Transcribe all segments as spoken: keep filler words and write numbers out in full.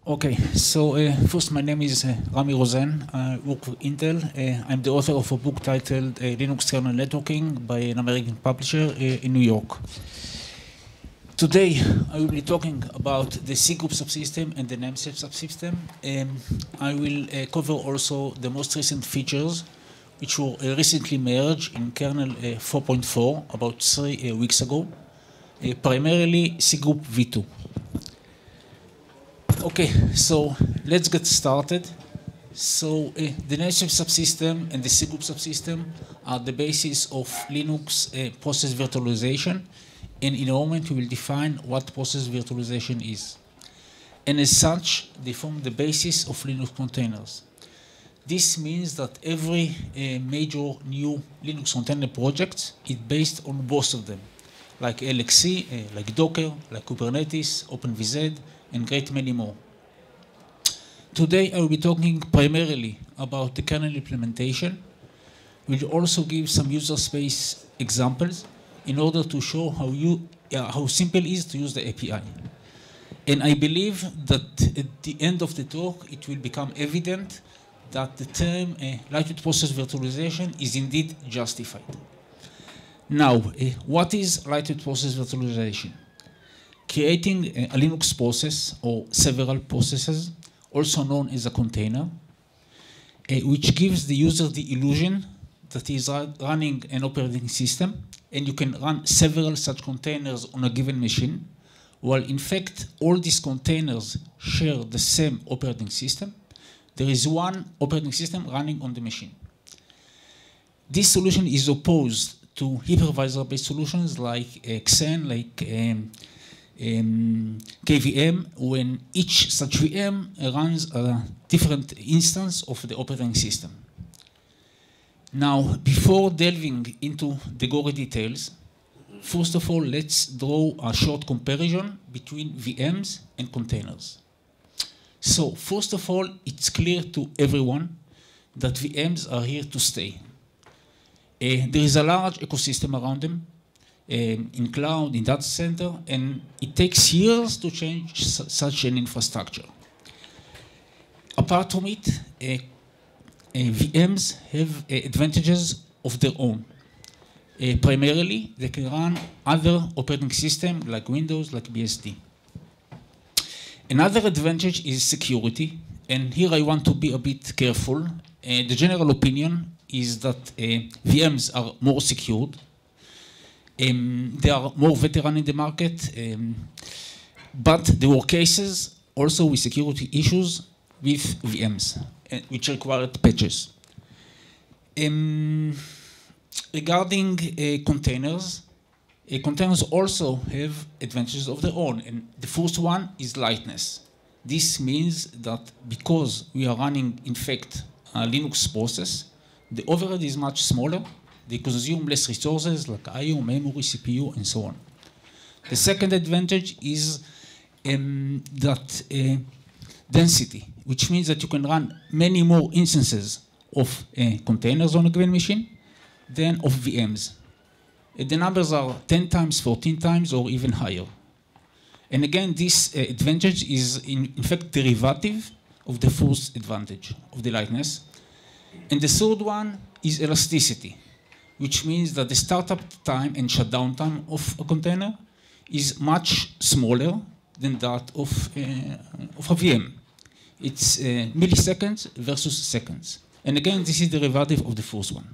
Okay, so uh, first, my name is uh, Rami Rosen. I work for Intel. Uh, I'm the author of a book titled uh, Linux Kernel Networking by an American publisher uh, in New York. Today, I will be talking about the C-group subsystem and the Namespace subsystem. Um, I will uh, cover also the most recent features, which were uh, recently merged in kernel uh, four point four, about three uh, weeks ago, uh, primarily C-group v two. Okay, so let's get started. So uh, the Namespace subsystem and the C-group subsystem are the basis of Linux uh, process virtualization. And in a moment, we will define what process virtualization is. And as such, they form the basis of Linux containers. This means that every uh, major new Linux container project is based on both of them, like L X C, uh, like Docker, like Kubernetes, OpenVZ, and great many more. Today, I will be talking primarily about the kernel implementation. We'll also give some user space examples in order to show how, you, uh, how simple it is to use the A P I. And I believe that at the end of the talk, it will become evident that the term uh, lightweight process virtualization is indeed justified. Now, uh, what is lightweight process virtualization? Creating a, a Linux process or several processes, also known as a container, uh, which gives the user the illusion that he is running an operating system, and you can run several such containers on a given machine, while in fact all these containers share the same operating system. There is one operating system running on the machine. This solution is opposed to hypervisor-based solutions like uh, Xen, like um, um, K V M, when each such V M runs a different instance of the operating system. Now, before delving into the gory details, first of all, let's draw a short comparison between V Ms and containers. So, first of all, it's clear to everyone that V Ms are here to stay. Uh, there is a large ecosystem around them, um, in cloud, in data center, and it takes years to change su such an infrastructure. Apart from it, uh, Uh, V Ms have uh, advantages of their own. Uh, primarily, they can run other operating systems like Windows, like B S D. Another advantage is security, and here I want to be a bit careful. Uh, the general opinion is that uh, V Ms are more secured. Um, they are more veteran in the market, um, but there were cases also with security issues with V Ms, which required patches. Um, regarding uh, containers, uh, containers also have advantages of their own, and the first one is lightness. This means that because we are running, in fact, a Linux process, the overhead is much smaller. They consume less resources like I O, memory, C P U, and so on. The second advantage is um, that uh, density, which means that you can run many more instances of uh, containers on a given machine than of V Ms. Uh, the numbers are ten times, fourteen times, or even higher. And again, this uh, advantage is in, in fact derivative of the first advantage of the lightness. And the third one is elasticity, which means that the startup time and shutdown time of a container is much smaller than that of, uh, of a V M. It's uh, milliseconds versus seconds. And again, this is the derivative of the first one.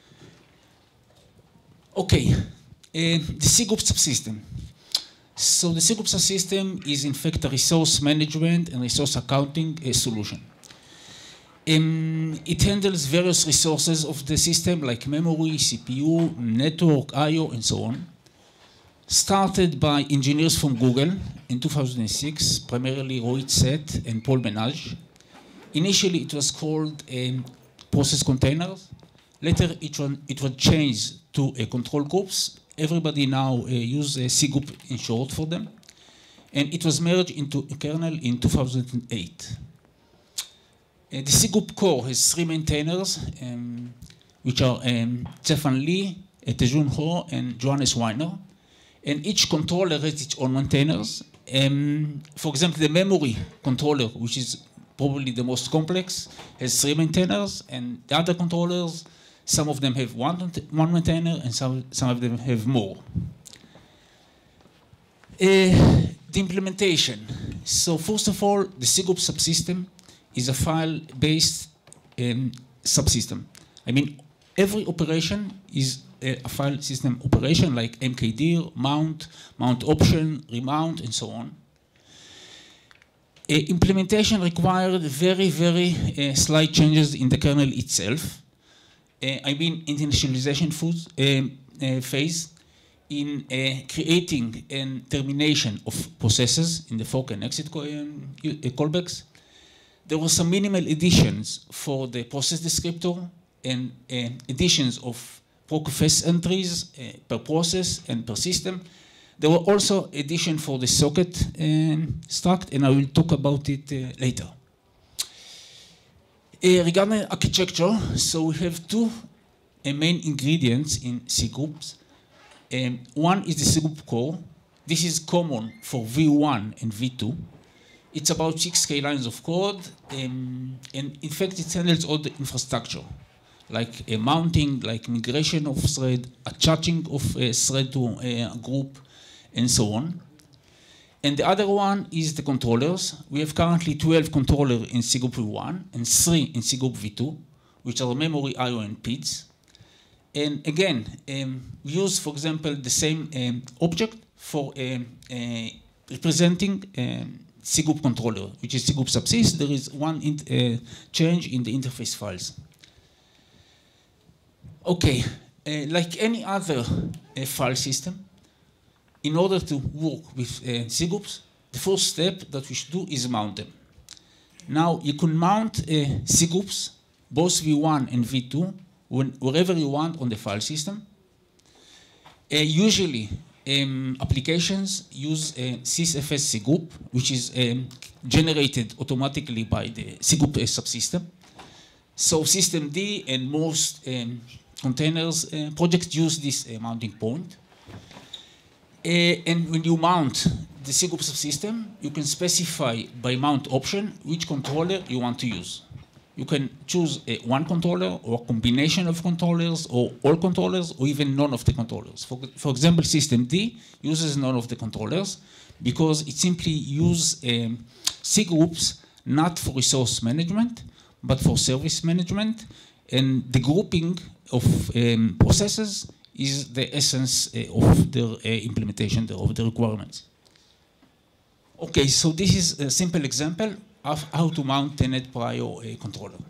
Okay, uh, the C-group subsystem. So the C-group subsystem is in fact a resource management and resource accounting uh, solution. Um, it handles various resources of the system like memory, C P U, network, I O, and so on. Started by engineers from Google in two thousand six, primarily Rohit Seth and Paul Menage. Initially, it was called um, process containers. Later, it, run, it was changed to uh, control groups. Everybody now uh, uses uh, C-group in short for them. And it was merged into a kernel in two thousand eight. Uh, the C-group core has three maintainers, um, which are um, Stefan Lee, uh, Tejun Ho, and Johannes Weiner. And each controller has its own maintainers, Um, for example, the memory controller, which is probably the most complex, has three maintainers, and the other controllers, some of them have one, one maintainer, and some, some of them have more. Uh, the implementation. So first of all, the cgroup subsystem is a file-based um, subsystem. I mean, every operation is a, a file system operation like mkdir, mount, mount option, remount, and so on. Uh, implementation required very, very uh, slight changes in the kernel itself. Uh, I mean, in the initialization foods, um, uh, phase, in uh, creating and termination of processes in the fork and exit co um, uh, callbacks. There were some minimal additions for the process descriptor and uh, additions of procfs entries uh, per process and per system. There were also additions for the socket um, struct, and I will talk about it uh, later. Uh, regarding architecture, so we have two uh, main ingredients in cgroups. Um, one is the cgroup core. This is common for V one and V two. It's about six K lines of code, um, and in fact, it handles all the infrastructure, like a mounting, like migration of thread, attaching of a thread to a group, and so on. And the other one is the controllers. We have currently twelve controllers in cgroup V one and three in cgroup V two, which are memory, I O, and P I Ds. And again, um, we use, for example, the same um, object for um, uh, representing um, cgroup controller, which is cgroup subsys. There is one in, uh, change in the interface files. Okay, uh, like any other uh, file system, in order to work with uh, cgroups, the first step that we should do is mount them. Now, you can mount uh, cgroups, both V one and V two, when, wherever you want on the file system. Uh, usually, um, applications use a sysfs cgroup, which is um, generated automatically by the cgroup uh, subsystem. So systemd and most um, containers uh, projects use this uh, mounting point. Uh, and when you mount the cgroup subsystem, you can specify by mount option which controller you want to use. You can choose a one controller or a combination of controllers or all controllers or even none of the controllers. For, for example, systemd uses none of the controllers because it simply uses um, cgroups not for resource management, but for service management. And the grouping of um, processes is the essence uh, of the uh, implementation of the requirements. Okay, so this is a simple example of how to mount a NetPrio uh, controller.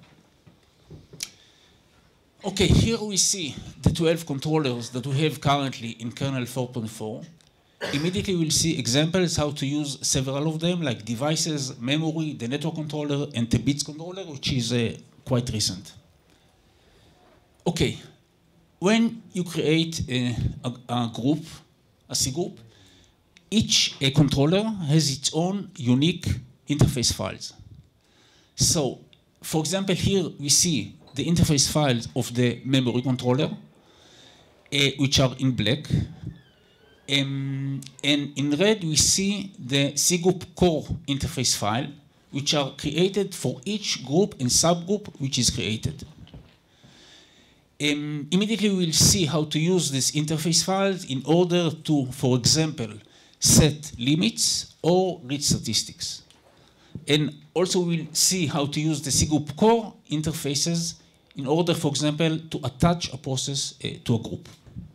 Okay, here we see the twelve controllers that we have currently in kernel four point four. Immediately we'll see examples how to use several of them, like devices, memory, the network controller, and the bits controller, which is uh, quite recent. Okay, when you create a, a, a group, a cgroup, each a controller has its own unique interface files. So, for example, here we see the interface files of the memory controller, uh, which are in black. Um, and in red, we see the cgroup core interface file, which are created for each group and subgroup which is created. Um, immediately, we'll see how to use these interface files in order to, for example, set limits or read statistics. And also, we'll see how to use the cgroup core interfaces in order, for example, to attach a process uh, to a group.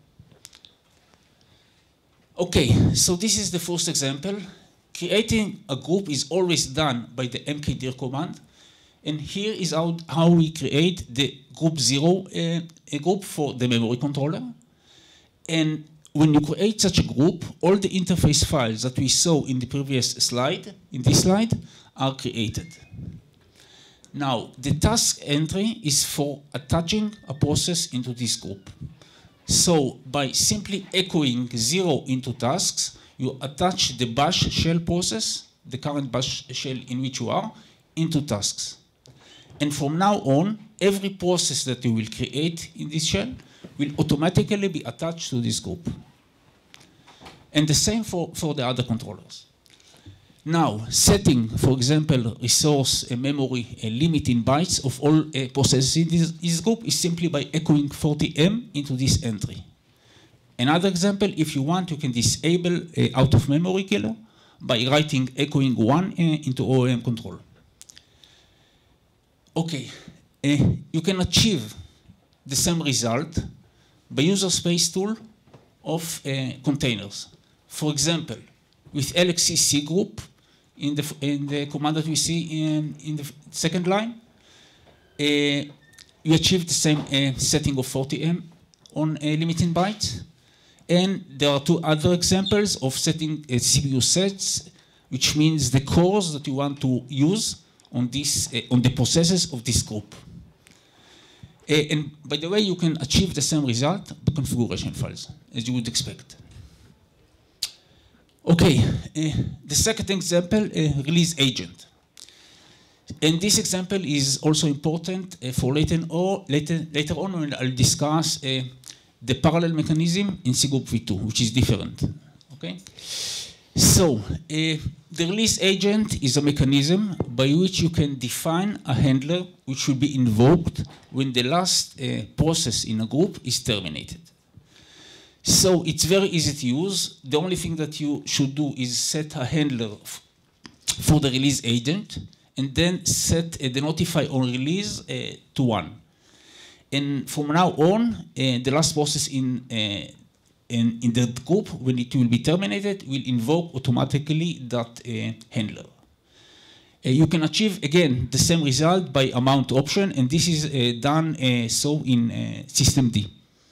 Okay, so this is the first example. Creating a group is always done by the mkdir command. And here is how, how we create the group zero uh, a group for the memory controller. And when you create such a group, all the interface files that we saw in the previous slide, in this slide, are created. Now, the task entry is for attaching a process into this group. So, by simply echoing zero into tasks, you attach the bash shell process, the current bash shell in which you are, into tasks. And from now on, every process that you will create in this shell will automatically be attached to this group. And the same for, for the other controllers. Now, setting, for example, resource uh, memory uh, limit in bytes of all uh, processes in this, this group is simply by echoing forty M into this entry. Another example, if you want, you can disable uh, out-of-memory killer by writing echoing one uh, into O R M control. Okay, uh, you can achieve the same result by user space tool of uh, containers. For example, with L X C C group, in the, in the command that we see in, in the second line, uh, you achieve the same uh, setting of forty M on uh, limiting bytes. And there are two other examples of setting uh, C P U sets, which means the cores that you want to use on, this, uh, on the processes of this group. Uh, and by the way, you can achieve the same result by configuration files, as you would expect. Okay, uh, the second example, uh, release agent. And this example is also important uh, for later, or later, later on when I'll discuss uh, the parallel mechanism in C group v two, which is different. Okay? So, uh, the release agent is a mechanism by which you can define a handler which will be invoked when the last uh, process in a group is terminated. So it's very easy to use. The only thing that you should do is set a handler for the release agent and then set uh, the notify on release uh, to one. And from now on, uh, the last process in, uh, in, in the group, when it will be terminated, will invoke automatically that uh, handler. Uh, you can achieve, again, the same result by amount option, and this is uh, done uh, so in uh, system D.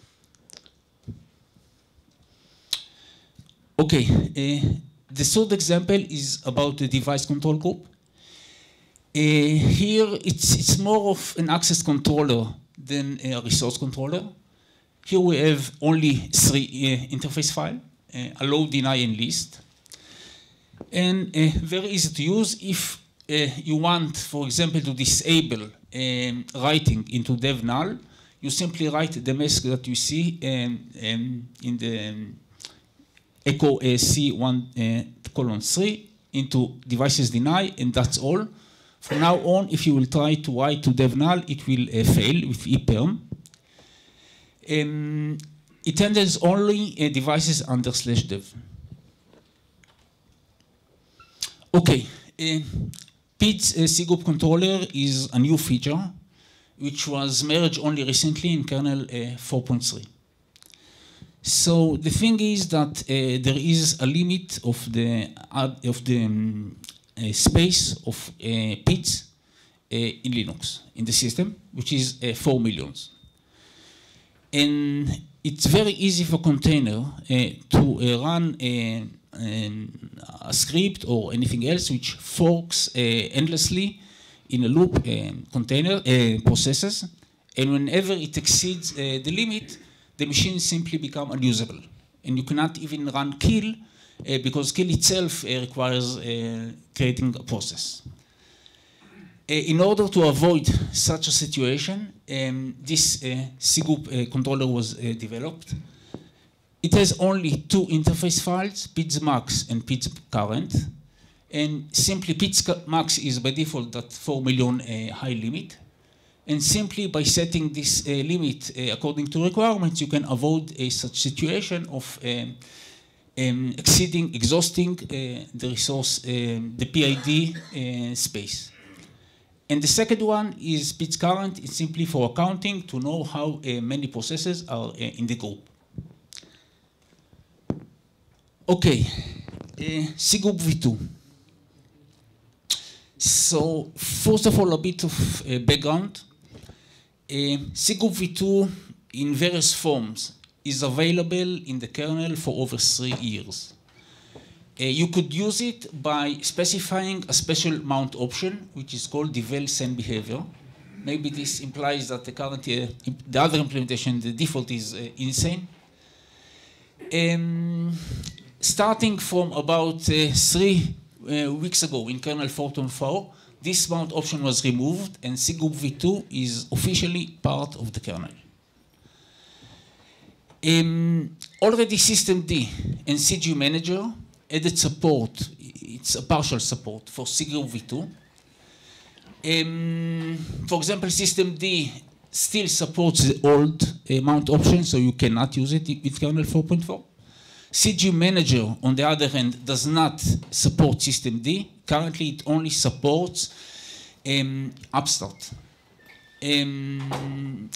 Okay, uh, the third example is about the device control group. Uh, here, it's, it's more of an access controller than a resource controller. Here we have only three uh, interface files, uh, allow, deny, and list. And uh, very easy to use. If uh, you want, for example, to disable um, writing into dev null, you simply write the mask that you see um, um, in the um, echo uh, C one uh, colon three into devices deny, and that's all. From now on, if you will try to write to dev null, it will uh, fail with eperm. Um, it handles only uh, devices under slash dev. Okay, uh, P I D S uh, C group controller is a new feature which was merged only recently in kernel uh, four point three. So the thing is that uh, there is a limit of the uh, of the um, uh, space of uh, P I D S uh, in Linux in the system, which is uh, four millions. And it's very easy for container uh, to uh, run a, um, a script or anything else which forks uh, endlessly in a loop uh, container uh, processes, and whenever it exceeds uh, the limit, the machine simply become unusable. And you cannot even run kill uh, because kill itself uh, requires uh, creating a process. Uh, in order to avoid such a situation, um, this uh, C group uh, controller was uh, developed. It has only two interface files, P I D S max and P I D S current. And simply P I D S max is by default that four million uh, high limit. And simply by setting this uh, limit uh, according to requirements, you can avoid a such situation of um, um, exceeding, exhausting uh, the resource, um, the P I D uh, space. And the second one is P I D S current. It's simply for accounting to know how uh, many processes are uh, in the group. Okay, uh, C group v two. So first of all, a bit of uh, background. Uh, C group v two in various forms is available in the kernel for over three years. Uh, you could use it by specifying a special mount option, which is called devel send behavior. Maybe this implies that the current, uh, the other implementation, the default is uh, insane. Um, starting from about uh, three uh, weeks ago in kernel four point four, this mount option was removed, and C group v two is officially part of the kernel. Um, already System D and C G Manager added support it's a partial support for cgroup v two. Um, for example, system D still supports the old uh, mount option, so you cannot use it with kernel four point four. C G Manager, on the other hand, does not support system D. Currently, it only supports um, Upstart. Um,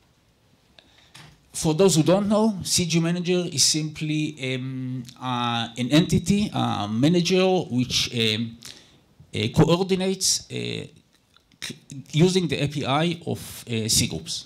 for those who don't know, C G Manager is simply um, uh, an entity, a manager, which um, uh, coordinates uh, using the A P I of uh, cgroups.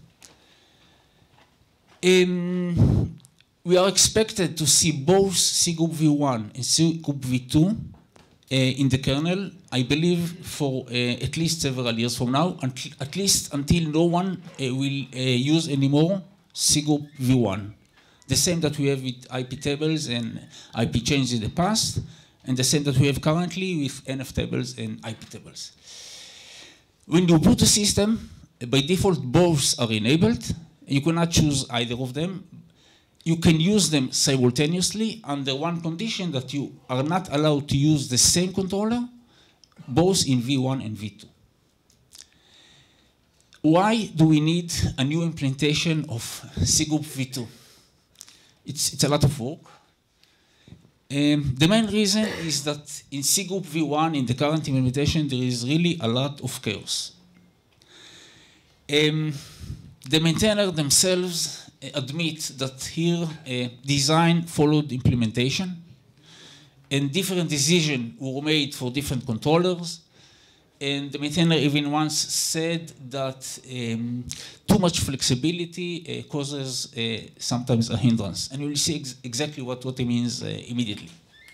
Um, we are expected to see both cgroup v one and cgroup v two uh, in the kernel, I believe, for uh, at least several years from now, until, at least until no one uh, will uh, use anymore cgroup v one. The same that we have with I P tables and I P chains in the past, and the same that we have currently with N F tables and I P tables. When you boot a system, by default, both are enabled. You cannot choose either of them. You can use them simultaneously under one condition, that you are not allowed to use the same controller, both in v one and v two. Why do we need a new implementation of cgroup v two? It's, it's a lot of work. Um, the main reason is that in cgroup v one, in the current implementation, there is really a lot of chaos. Um, the maintainers themselves admit that here uh, design followed implementation, and different decisions were made for different controllers. And the maintainer even once said that um, too much flexibility uh, causes uh, sometimes a hindrance. And we'll see ex exactly what, what it means uh, immediately.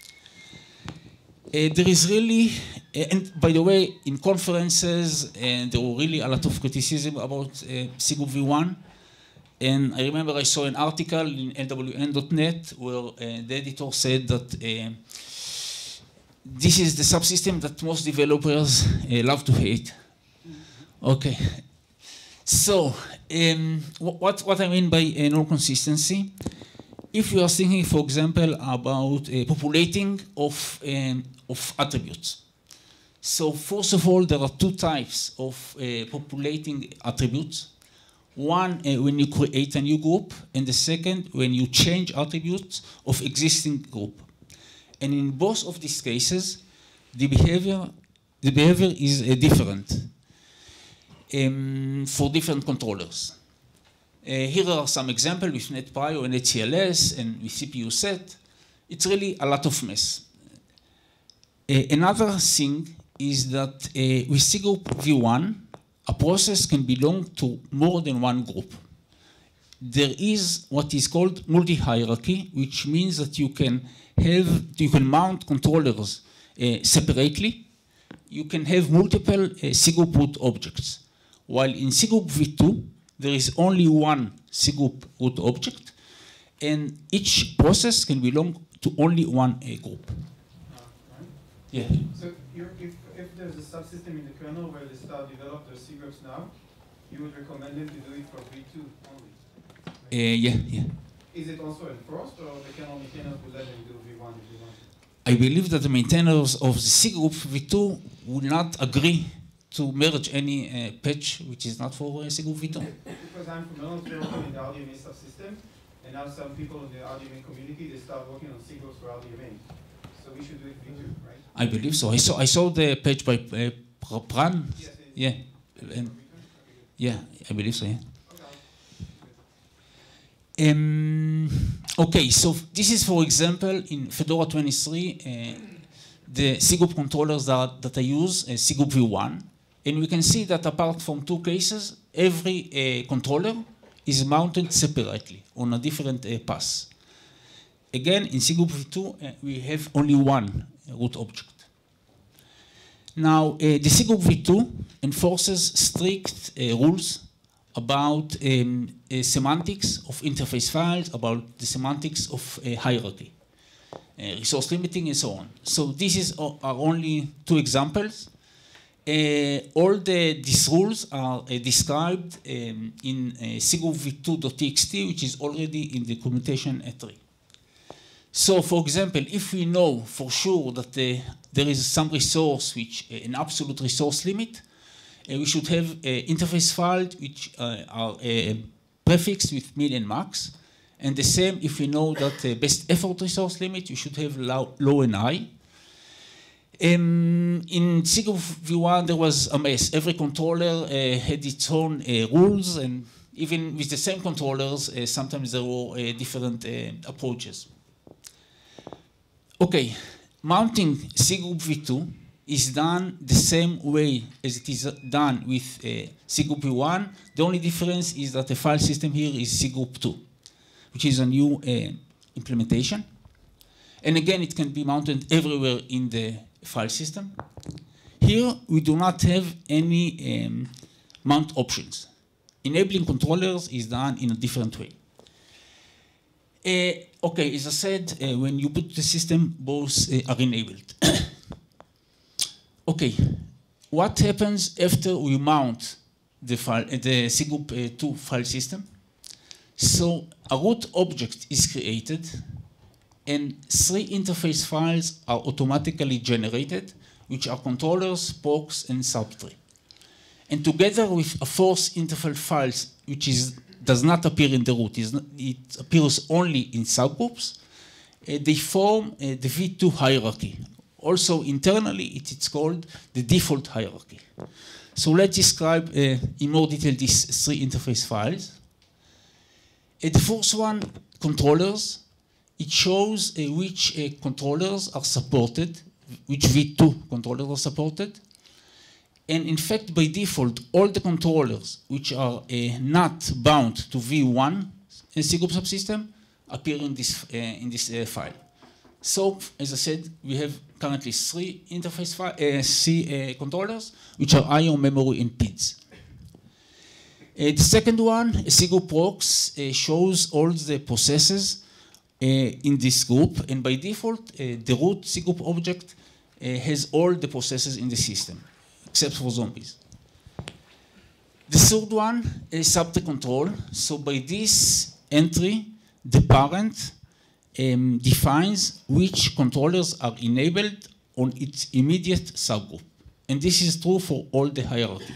Uh, there is really, uh, and by the way, in conferences, and there were really a lot of criticism about uh, cgroup v one. And I remember I saw an article in L W N dot net where uh, the editor said that uh, this is the subsystem that most developers uh, love to hate. Okay. So, um, what, what I mean by uh, null consistency, if you are thinking, for example, about uh, populating of, um, of attributes. So, first of all, there are two types of uh, populating attributes. One, uh, when you create a new group, and the second, when you change attributes of existing group. And in both of these cases, the behavior, the behavior is uh, different um, for different controllers. Uh, here are some examples with NetPrio and N C L S and with C P U set. It's really a lot of mess. Uh, another thing is that uh, with cgroup v one, a process can belong to more than one group. There is what is called multi-hierarchy, which means that you can have, you can mount controllers uh, separately. You can have multiple uh, cgroup root objects. While in cgroup v two, there is only one cgroup root object, and each process can belong to only one uh, group. Uh, right. Yeah. So you're, if, if there's a subsystem in the kernel where they start develop their cgroups now, you would recommend them to do it for v two only? Uh, yeah, yeah. Is it also enforced, or the kernel maintainers will let them do v one if they want? I believe that the maintainers of the cgroup v two will not agree to merge any uh, patch which is not for uh, cgroup v two. Because I'm familiar with working in the R D M A subsystem, and now some people in the R D M A community, they start working on cgroups for R D M A. So we should do it v two, right? I believe so. I saw, I saw the page by uh, Pran. Yes, yeah. And, yeah, I believe so, yeah. Um, okay, so this is, for example, in Fedora twenty-three, uh, the cgroup controllers that, that I use, uh, cgroup v one. And we can see that apart from two cases, every uh, controller is mounted separately on a different uh, path. Again, in cgroup v two, uh, we have only one root object. Now, uh, the cgroup v two enforces strict uh, rules about um, uh, semantics of interface files, about the semantics of uh, hierarchy, uh, resource limiting, and so on. So this is uh, are only two examples. Uh, all the, these rules are uh, described um, in uh, cgroup v two dot t x t, which is already in the documentation at three. So, for example, if we know for sure that uh, there is some resource, which uh, an absolute resource limit, uh, we should have uh, interface files which uh, are uh, prefixed with min and max. And the same, if we know that uh, best effort resource limit, you should have low, low and high. Um, in SIGOP v one, there was a mess. Every controller uh, had its own uh, rules, and even with the same controllers, uh, sometimes there were uh, different uh, approaches. Okay, mounting SIGOP v two is done the same way as it is done with uh, SIGOP v one. The only difference is that the file system here is SIGOP two, which is a new uh, implementation. And again, it can be mounted everywhere in the file system. Here, we do not have any um, mount options. Enabling controllers is done in a different way. Uh, okay, as I said, uh, when you boot the system, both uh, are enabled. Okay, what happens after we mount the, file, uh, the SIGOP uh, two file system? So a root object is created, and three interface files are automatically generated, which are controllers, P O Cs, and subtree. And together with a fourth interface files, which is, does not appear in the root, not, it appears only in subgroups, uh, they form uh, the v two hierarchy. Also internally, it is called the default hierarchy. So let's describe uh, in more detail these three interface files. Uh, the first one, controllers. It shows uh, which uh, controllers are supported, which v two controllers are supported. And in fact, by default, all the controllers which are uh, not bound to v one in SIGOP subsystem appear in this, uh, in this uh, file. So, as I said, we have currently three interface file, uh, C uh, controllers, which are I O, memory, and P I Ds. Uh, the second one, SIGOP procs, uh, shows all the processes uh, in this group, and by default, uh, the root SIGOP object uh, has all the processes in the system, except for zombies. The third one is subtree control. So by this entry, the parent um, defines which controllers are enabled on its immediate subgroup. And this is true for all the hierarchy.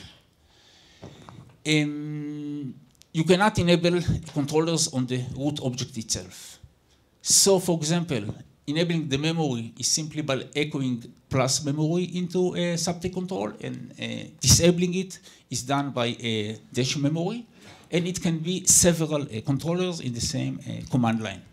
Um, you cannot enable controllers on the root object itself. So for example, enabling the memory is simply by echoing plus memory into a subtree control, and uh, disabling it is done by a dash memory, and it can be several uh, controllers in the same uh, command line.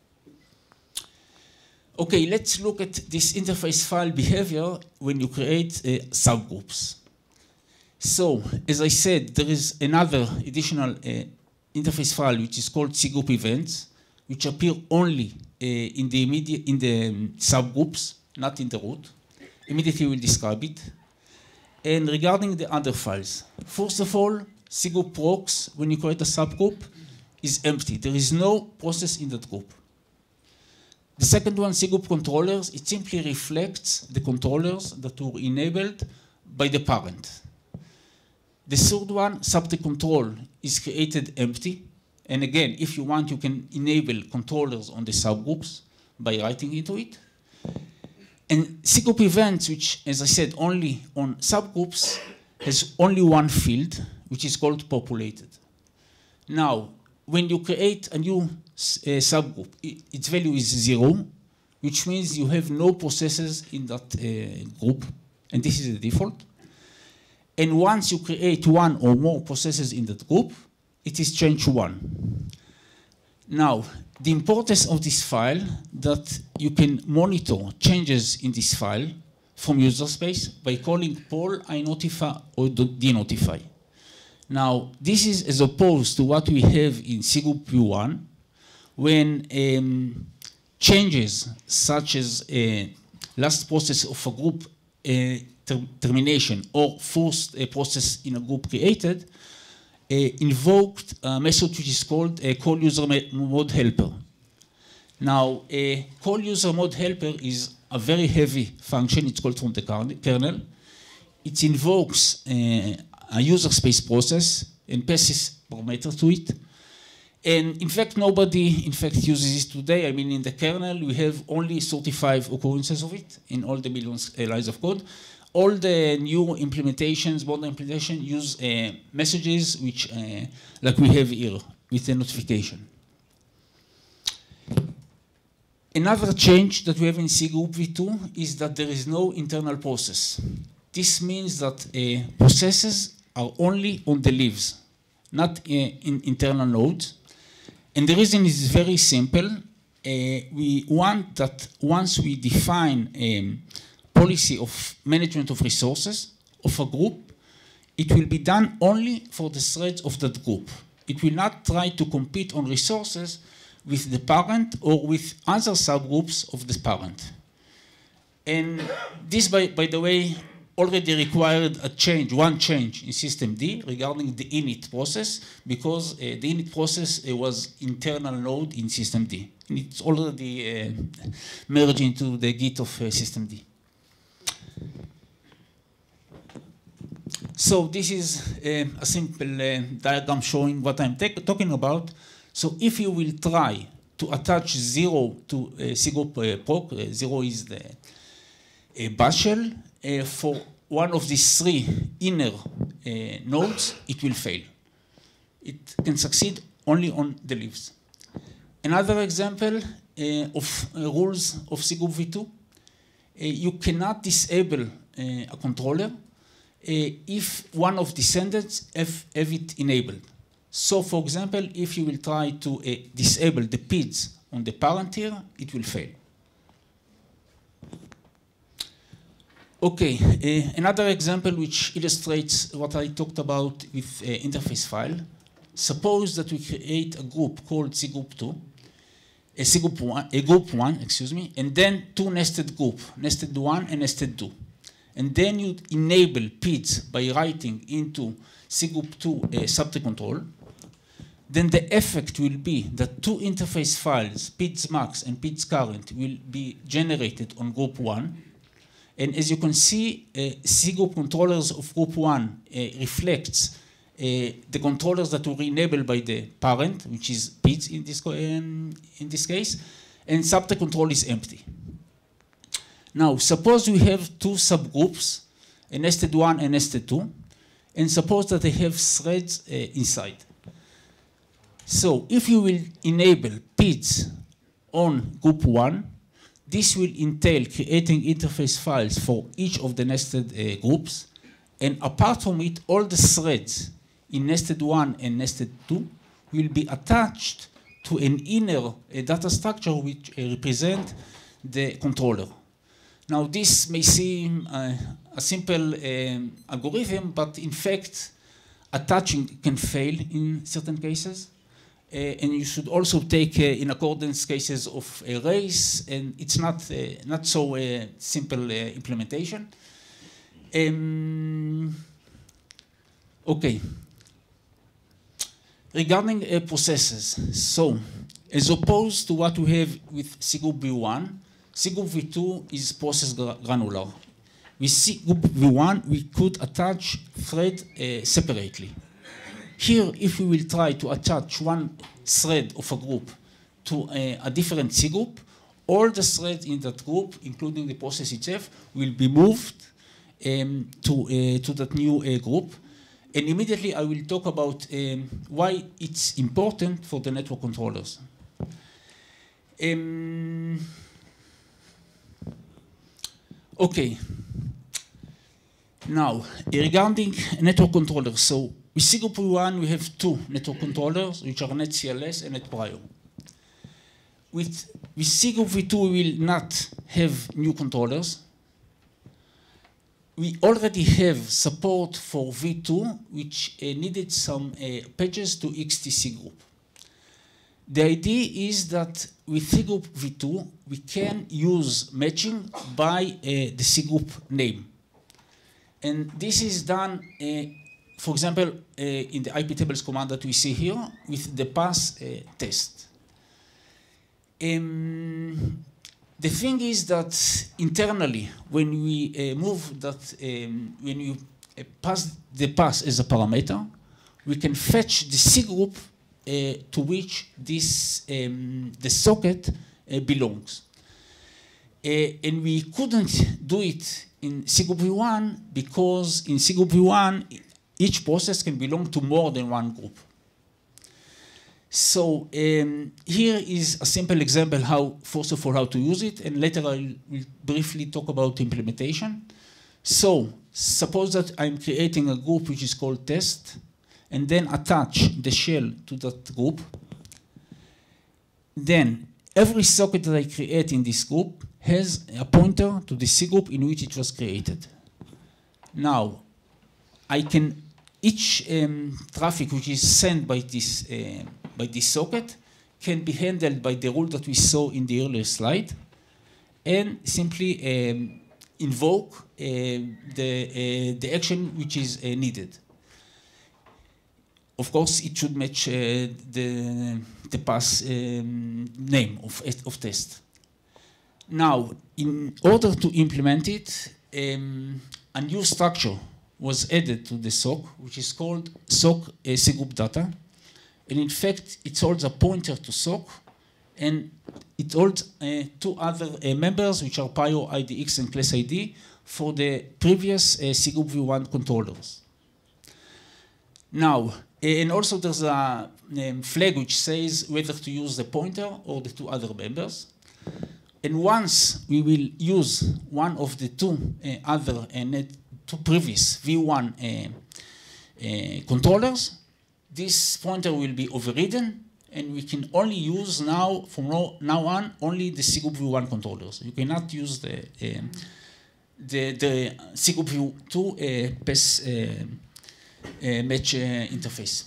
Okay, let's look at this interface file behavior when you create uh, subgroups. So, as I said, there is another additional uh, interface file which is called SIGOP events, which appear only uh, in the immediate in the um, subgroups, not in the root. Immediately we'll describe it. And regarding the other files, first of all, SIGOP procs, when you create a subgroup, is empty. There is no process in that group. The second one, SIGOP controllers, it simply reflects the controllers that were enabled by the parent. The third one, subtree control, is created empty. And again, if you want, you can enable controllers on the subgroups by writing into it. And SIGOP events, which, as I said, only on subgroups, has only one field, which is called populated. Now, when you create a new uh, subgroup, it, its value is zero, which means you have no processes in that uh, group, and this is the default. And once you create one or more processes in that group, it is changed to one. Now, the importance of this file that you can monitor changes in this file from user space by calling poll inotify or denotify. Now, this is as opposed to what we have in SIGOP v one, when um, changes such as a last process of a group uh, ter termination or first uh, process in a group created uh, invoked a method which is called a call user mode helper. Now, a call user mode helper is a very heavy function. It's called from the kernel. It invokes uh, a user space process and passes parameters to it. And in fact, nobody, in fact, uses it today. I mean, in the kernel, we have only thirty-five occurrences of it in all the millions uh, lines of code. All the new implementations, modern implementations, use uh, messages which, uh, like we have here, with a notification. Another change that we have in cgroup v two is that there is no internal process. This means that uh, processes are only on the leaves, not uh, in internal nodes. And the reason is very simple. Uh, we want that once we define a policy of management of resources of a group, it will be done only for the threads of that group. It will not try to compete on resources with the parent or with other subgroups of the parent. And this, by, by the way, already required a change, one change in systemd regarding the init process, because uh, the init process uh, was internal node in systemd. And it's already uh, merged into the Git of uh, systemd. So this is uh, a simple uh, diagram showing what I'm talking about. So if you will try to attach zero to uh, cgroup uh, proc, uh, zero is the uh, bash shell, uh, for one of these three inner uh, nodes, it will fail. It can succeed only on the leaves. Another example uh, of uh, rules of cgroup v two, uh, you cannot disable uh, a controller uh, if one of descendants have, have it enabled. So for example, if you will try to uh, disable the P I Ds on the parent here, it will fail. Okay, uh, another example which illustrates what I talked about with uh, interface file. Suppose that we create a group called cgroup two, a cgroup one, a group one, excuse me, and then two nested group, nested one and nested two. And then you enable P I Ds by writing into cgroup two uh, subtree control. Then the effect will be that two interface files, P I Ds max and P I Ds current, will be generated on group one. And as you can see, uh, cgroup controllers of group one uh, reflects uh, the controllers that were enabled by the parent, which is P I Ds in this, um, in this case, and subtree control is empty. Now, suppose we have two subgroups, a nested one and nested two, and suppose that they have threads uh, inside. So if you will enable P I Ds on group one, this will entail creating interface files for each of the nested uh, groups. And apart from it, all the threads in nested one and nested two will be attached to an inner uh, data structure which uh, represent the controller. Now this may seem uh, a simple um, algorithm, but in fact, attaching can fail in certain cases. Uh, and you should also take uh, in accordance cases of arrays, and it's not, uh, not so uh, simple uh, implementation. Um, okay. Regarding uh, processes, so as opposed to what we have with cgroup v one, cgroup v two is process gra granular. With cgroup v one, we could attach thread uh, separately. Here, if we will try to attach one thread of a group to a, a different cgroup, all the threads in that group, including the process itself, will be moved um, to, uh, to that new uh, group. And immediately I will talk about um, why it's important for the network controllers. Um, okay. Now, regarding network controllers, so with cgroup v one, we have two network controllers, which are netcls and netprio. With, with cgroup v two, we will not have new controllers. We already have support for v two, which uh, needed some uh, patches to X T C group. The idea is that with cgroup v two, we can use matching by uh, the cgroup name. And this is done uh, for example, uh, in the iptables command that we see here with the pass uh, test. Um, the thing is that internally, when we uh, move that, um, when you uh, pass the pass as a parameter, we can fetch the cgroup uh, to which this, um, the socket uh, belongs. Uh, and we couldn't do it in C group V one because in C group V one, each process can belong to more than one group. So um, here is a simple example how, first of all, how to use it, and later I will briefly talk about implementation. So suppose that I'm creating a group which is called test, and then attach the shell to that group. Then every socket that I create in this group has a pointer to the C group in which it was created. Now, I can, each um, traffic which is sent by this, uh, by this socket can be handled by the rule that we saw in the earlier slide, and simply um, invoke uh, the, uh, the action which is uh, needed. Of course, it should match uh, the, the pass um, name of, of test. Now, in order to implement it, um, a new structure was added to the S O C, which is called S O C uh, C group data. And in fact, it holds a pointer to S O C, and it holds uh, two other uh, members, which are Pio I D X and Class I D, for the previous uh, C group V one controllers. Now, and also there's a um, flag which says whether to use the pointer or the two other members. And once we will use one of the two uh, other and uh, two previous V one uh, uh, controllers, this pointer will be overridden, and we can only use now, from now on, only the C group V one controllers. You cannot use the, uh, the, the C group V two uh, pass uh, uh, match uh, interface.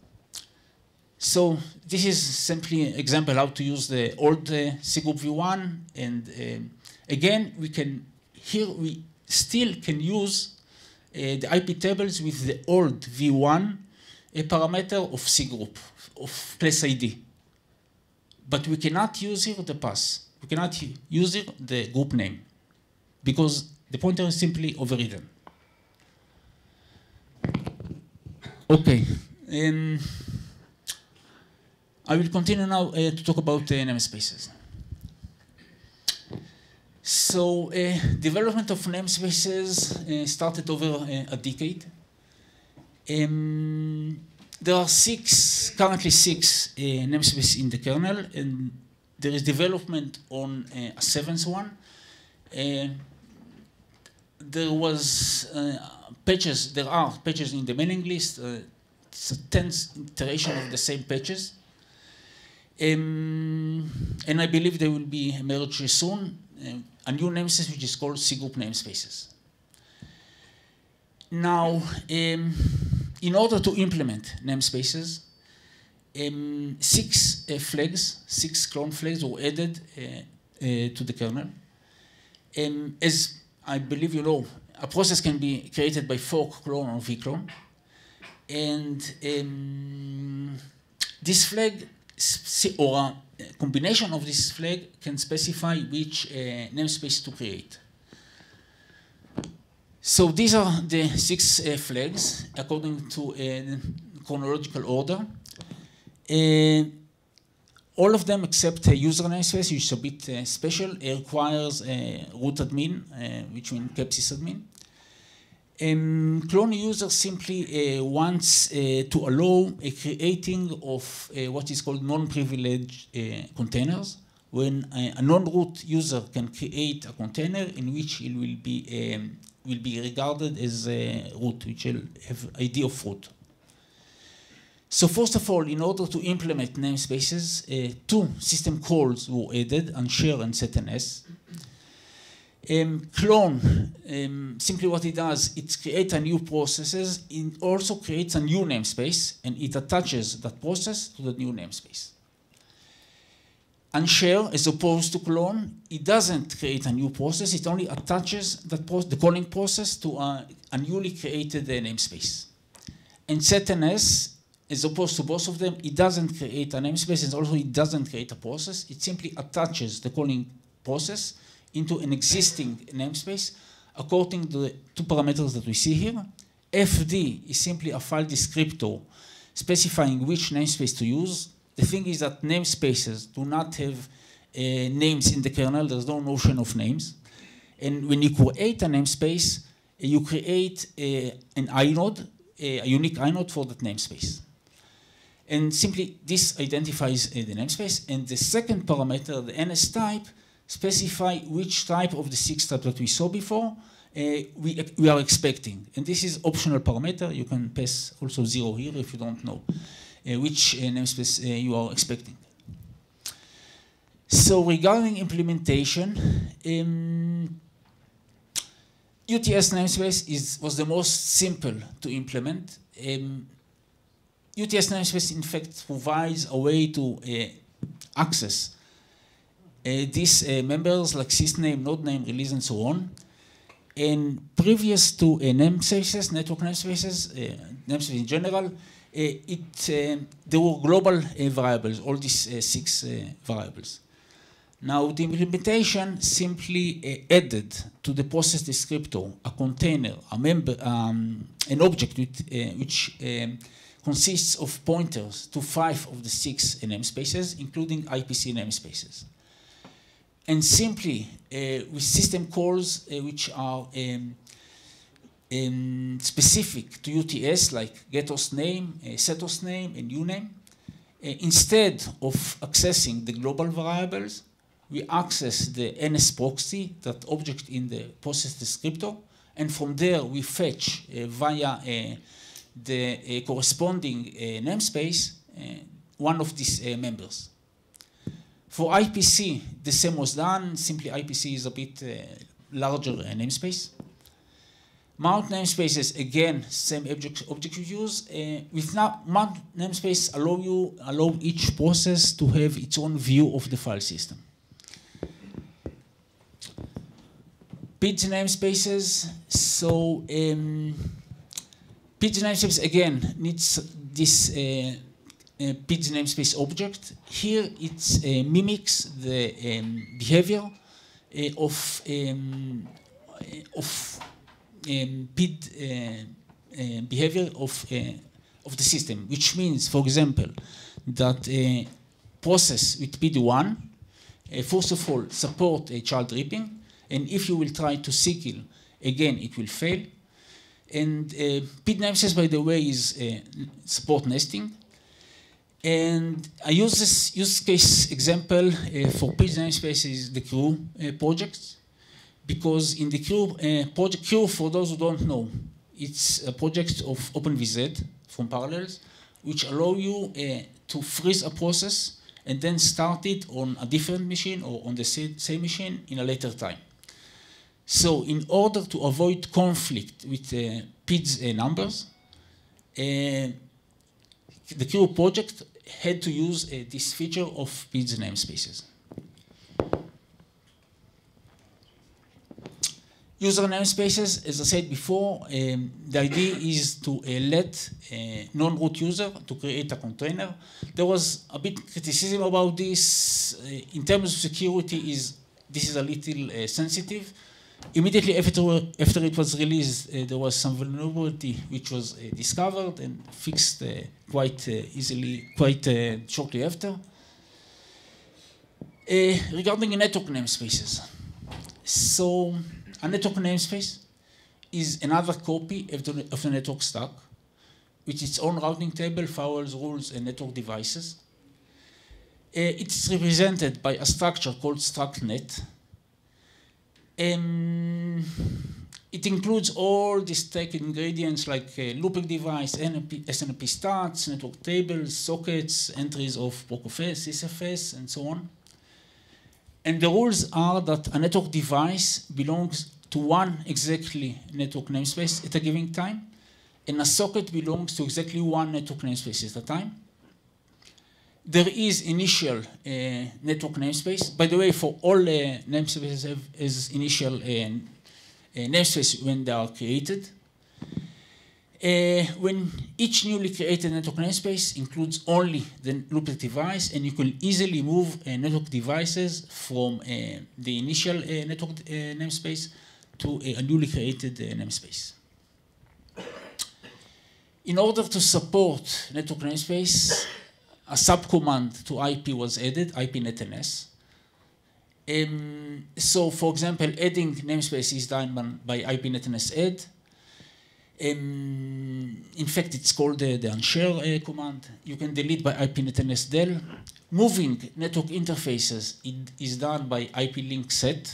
So this is simply an example how to use the old uh, C group V one, and uh, again, we can, here we still can use uh, the I P tables with the old V one, a parameter of C group, of class I D. But we cannot use here the pass. We cannot use here the group name, because the pointer is simply overridden. Okay. Um, I will continue now uh, to talk about uh, namespaces. So, uh, development of namespaces uh, started over uh, a decade. Um, there are six, currently six uh, namespaces in the kernel, and there is development on uh, a seventh one. Uh, there was uh, patches, there are patches in the mailing list. Uh, it's a tenth iteration of the same patches. Um, and I believe they will be emerged soon. Uh, a new namespace which is called C group namespaces. Now, um, in order to implement namespaces, um, six uh, flags, six clone flags were added uh, uh, to the kernel. Um, as I believe you know, a process can be created by fork, clone, or vclone. And um, this flag, or a combination of this flag, can specify which uh, namespace to create. So these are the six uh, flags according to uh, chronological order. Uh, all of them except a user namespace, which is a bit uh, special, uh, requires a root admin, uh, which means capsysadmin. Um, clone user simply uh, wants uh, to allow a creating of uh, what is called non-privileged uh, containers, when a, a non-root user can create a container in which it will be um, will be regarded as a root, which will have I D of root. So first of all, in order to implement namespaces, uh, two system calls were added, unshare and setns. Um, clone, um, simply what it does, it creates a new processes, it also creates a new namespace, and it attaches that process to the new namespace. Unshare, as opposed to clone, it doesn't create a new process, it only attaches that pro the calling process to a, a newly created uh, namespace. And setns, as opposed to both of them, it doesn't create a namespace, and also it doesn't create a process, it simply attaches the calling process into an existing namespace according to the two parameters that we see here. F D is simply a file descriptor specifying which namespace to use. The thing is that namespaces do not have uh, names in the kernel. There's no notion of names. And when you create a namespace, uh, you create uh, an inode, uh, a unique inode for that namespace. And simply this identifies uh, the namespace. And the second parameter, the N S type, specify which type of the six types that we saw before uh, we, we are expecting. And this is optional parameter. You can pass also zero here if you don't know uh, which uh, namespace uh, you are expecting. So regarding implementation, um, U T S namespace is, was the most simple to implement. Um, U T S namespace, in fact, provides a way to uh, access uh, these uh, members like sysname, node name, release, and so on. And previous to uh, namespaces, network namespaces, uh, namespaces in general, uh, it, uh, there were global uh, variables, all these uh, six uh, variables. Now, the implementation simply uh, added to the process descriptor a container, a member, um, an object with, uh, which um, consists of pointers to five of the six uh, namespaces, including I P C namespaces. And simply, uh, with system calls uh, which are um, um, specific to U T S, like getHost name, uh, setHost name, and uname, uh, instead of accessing the global variables, we access the N S proxy, that object in the process descriptor, and from there we fetch uh, via uh, the uh, corresponding uh, namespace uh, one of these uh, members. For I P C, the same was done. Simply I P C is a bit uh, larger uh, namespace. Mount namespaces, again, same object, object you use. Uh, with now, mount namespace allow you allow each process to have its own view of the file system. P I D S namespaces. So um, P I D S namespace again needs this uh, uh, P I D S namespace object. Here it uh, mimics the um, behavior uh, of um, of um, P I D S uh, uh, behavior of uh, of the system, which means, for example, that a process with P I D one uh, first of all support a child ripping. And if you will try to S Q L, again, it will fail. And uh, P I D namespace, by the way, is uh, support nesting. And I use this use case example uh, for P I D namespace is the crew uh, project. Because in the crew uh, project, crew, for those who don't know, it's a project of OpenVZ from Parallels, which allow you uh, to freeze a process and then start it on a different machine or on the same machine in a later time. So in order to avoid conflict with uh, P I D S uh, numbers, uh, the crew project had to use uh, this feature of P I D S namespaces. User namespaces, as I said before, um, the idea is to uh, let a non-root user to create a container. There was a bit criticism about this. Uh, in terms of security, is this is a little uh, sensitive. Immediately after, after it was released, uh, there was some vulnerability which was uh, discovered and fixed uh, quite uh, easily, quite uh, shortly after. Uh, regarding network namespaces. So, a network namespace is another copy of the, of the network stack with its own routing table, firewalls, rules, and network devices. Uh, it's represented by a structure called struct_net. Um, it includes all the stack ingredients like uh, looping device, S N M P stats, network tables, sockets, entries of PROCOFS, SysFS, and so on. And the rules are that a network device belongs to one exactly network namespace at a given time, and a socket belongs to exactly one network namespace at a time. There is initial uh, network namespace. By the way, for all uh, namespaces have as initial uh, uh, namespace when they are created. Uh, when each newly created network namespace includes only the looping device, and you can easily move uh, network devices from uh, the initial uh, network uh, namespace to a, a newly created uh, namespace. in order to support network namespace, a subcommand to I P was added, I P net N S. Um, so, for example, adding namespace is done by I P net N S add. Um, in fact, it's called uh, the unshare uh, command. You can delete by I P net N S del. Moving network interfaces it is done by I P link set.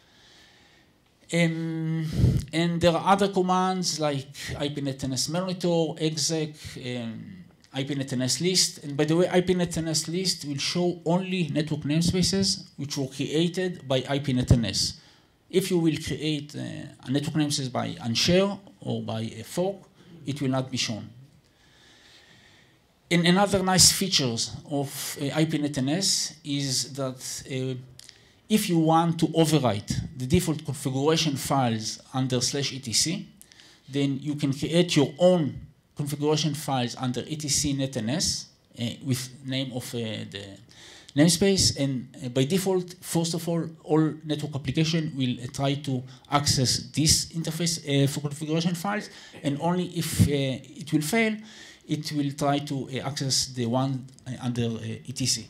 Um, and there are other commands like I P net N S monitor, exec, um, I P net N S list. And by the way, I P net N S list will show only network namespaces which were created by I P net N S. If you will create uh, a network namespace by unshare or by a fork, it will not be shown. And another nice features of uh, I P net N S is that uh, if you want to overwrite the default configuration files under slash etc, then you can create your own configuration files under etc net N S uh, with name of uh, the namespace, and uh, by default, first of all, all network application will uh, try to access this interface uh, for configuration files, and only if uh, it will fail, it will try to uh, access the one uh, under uh, etc.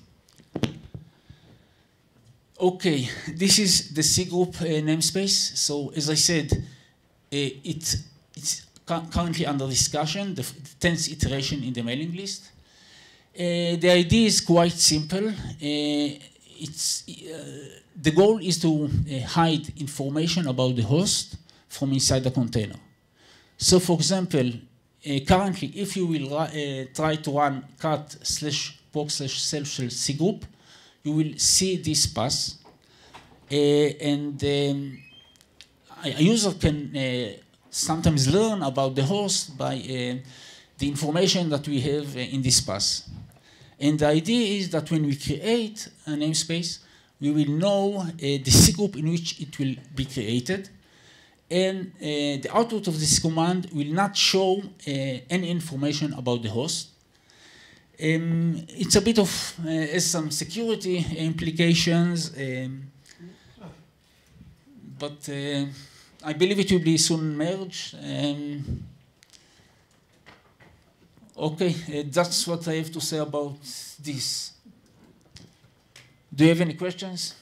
Okay, this is the cgroup uh, namespace. So as I said, uh, it, it's cu currently under discussion, the, the tenth iteration in the mailing list. Uh, the idea is quite simple. Uh, it's, uh, the goal is to uh, hide information about the host from inside the container. So for example, uh, currently, if you will uh, try to run cat slash proc slash self shell cgroup, you will see this path. Uh, and um, a user can uh, sometimes learn about the host by uh, the information that we have uh, in this path. And the idea is that when we create a namespace, we will know uh, the cgroup in which it will be created. And uh, the output of this command will not show uh, any information about the host. Um, it's a bit of uh, has some security implications, um, but uh, I believe it will be soon merged. Um, okay, uh, that's what I have to say about this. Do you have any questions?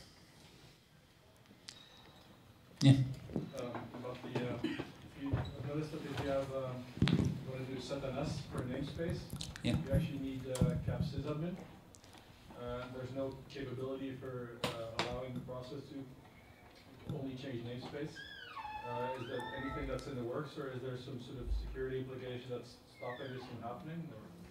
Yeah. Um, about the, uh, if you I've noticed that if you have, um, you want to do set N S for a namespace, Yeah. you actually need uh, cap sysadmin. Uh, there's no capability for uh, allowing the process to only change namespace. Uh, is there anything that's in the works, or is there some sort of security implication that's stopping this from happening?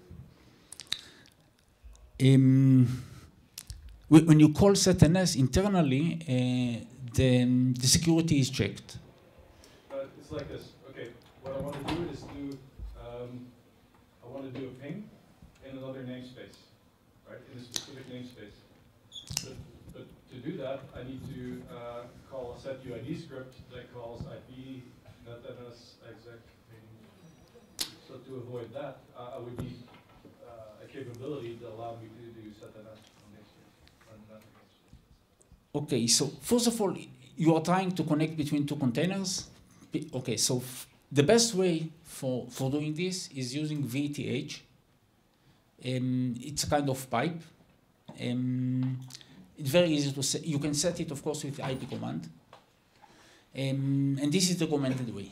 Or? Um, when you call set N S internally, uh, the, um, the security is checked. Uh, it's like this. Okay, what I want to do is do, um, I want to do a ping in another namespace, right? In a specific namespace. But, but to do that, I need to uh, call a set U I D script that calls I P net N S exec ping. So to avoid that, uh, I would need uh, a capability to allow me to do set N S on namespace. On that namespace. Okay, so first of all, you are trying to connect between two containers. Okay, so f the best way for, for doing this is using V E T H. Um, it's a kind of pipe. Um, it's very easy to set. You can set it, of course, with the I P command. Um, and this is the recommended way.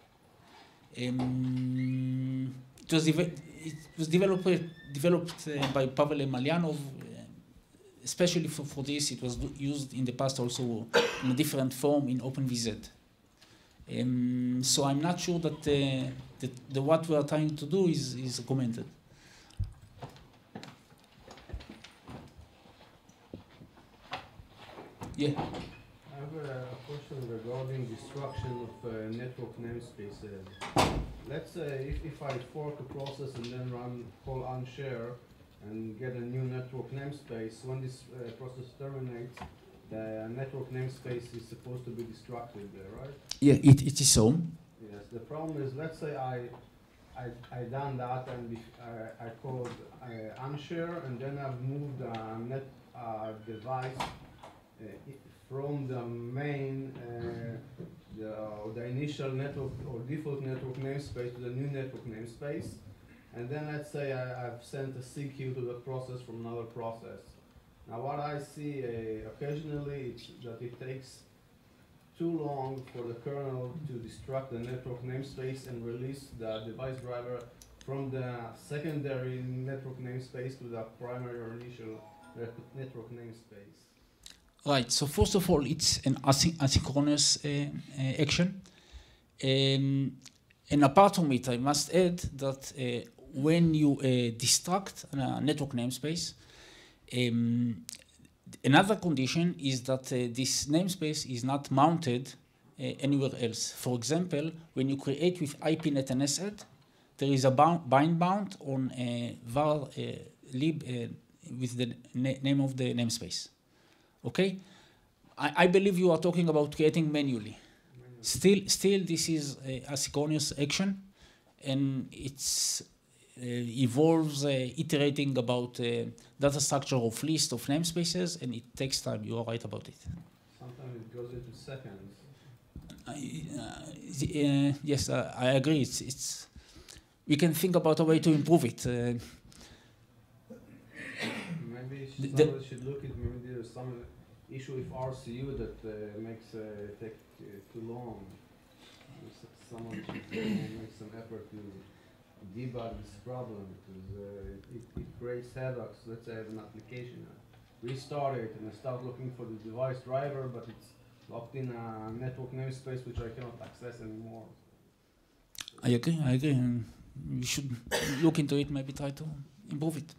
Um, it, was it was developed, developed uh, by Pavel Emelianov. Especially for, for this, it was used in the past also in a different form in OpenVZ. Um, so I'm not sure that, uh, that the, what we are trying to do is, is recommended. Yeah? I have a question regarding destruction of uh, network namespaces. Let's say if, if I fork a process and then run call unshare, and get a new network namespace, when this uh, process terminates, the network namespace is supposed to be destructed there, right? Yeah, it, it is so. Yes, the problem is, let's say I I, I done that and uh, I called uh, unshare, and then I've moved a net uh, device uh, from the main uh, the, uh, the initial network or default network namespace to the new network namespace. And then let's say I, I've sent a C Q to the process from another process. Now what I see uh, occasionally is that it takes too long for the kernel to destruct the network namespace and release the device driver from the secondary network namespace to the primary or initial network namespace. Right, so first of all, it's an asynch asynchronous uh, uh, action. Um, and apart from it, I must add that uh, when you uh, destruct a network namespace, um, another condition is that uh, this namespace is not mounted uh, anywhere else. For example, when you create with I P net and S H E D, there is a bound, bind bound on a var uh, lib uh, with the na name of the namespace. Okay? I, I believe you are talking about creating manually. manually. Still, still, this is a asynchronous action, and it's uh, evolves uh, iterating about uh, data structure of list of namespaces, and it takes time. You are right about it. Sometimes it goes into seconds. I, uh, uh, yes, uh, I agree. It's, it's we can think about a way to improve it. Uh, maybe the, somebody should look at maybe there's some issue with R C U that uh, makes uh, take uh, too long. Someone should uh, make some effort to debug this problem because uh, it, it creates headaches. Let's say I have an application, uh, restart it and I start looking for the device driver, but it's locked in a network namespace which I cannot access anymore. I agree, I agree. Um, we should look into it, maybe try to improve it.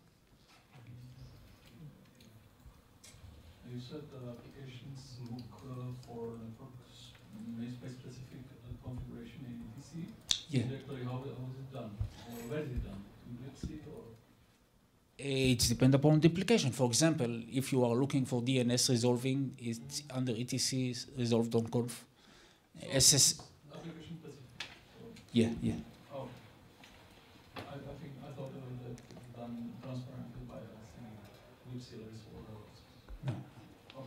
You said uh, applications look uh, for network namespace specific uh, configuration in E T C. Yeah. Exactly, how, how is it done? Or where is it done? In libc or? It depends upon the application. For example, if you are looking for D N S resolving, it's under E T C resolved on conf. So S S. Application specific. Or Yeah, yeah. oh, I, I think I thought uh, that it's done transparently by uh, libc or No. oh.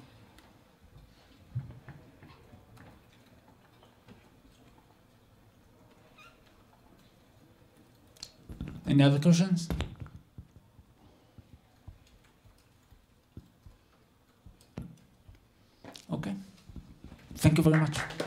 Any other questions? Okay. Thank you very much.